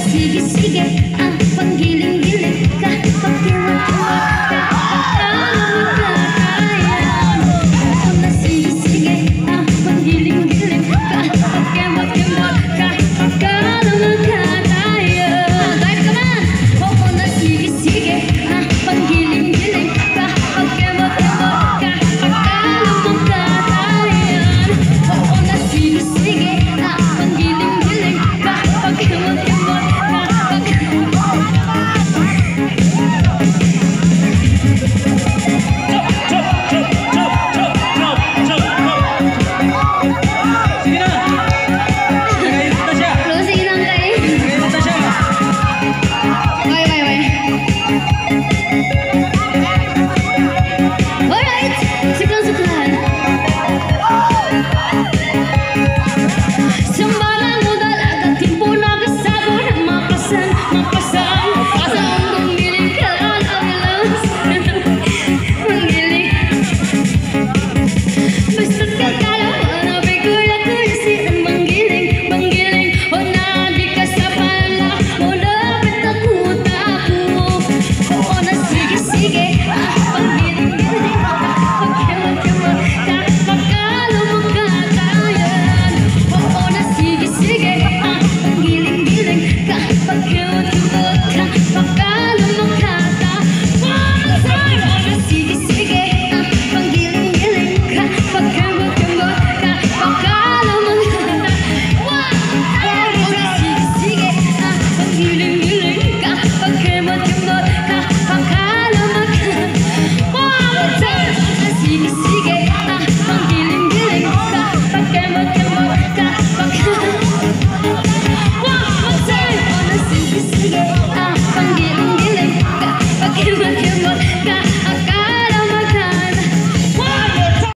sige-sige ang panggiling-giling ka, pagkiwat-kiwat ka, pagkakalaman ako na sige-sige ang panggiling-giling ka, pagkiwat-kiwat ka, pagkalaman ka tayo. Dive ka man! Ako na sige-sige ang panggiling-giling ka, pagkiwat-kiwat ka, pagkalaman ka tayo. Ako na sige-sige ang panggiling-giling ka, pagkiwat-kiwat ka. You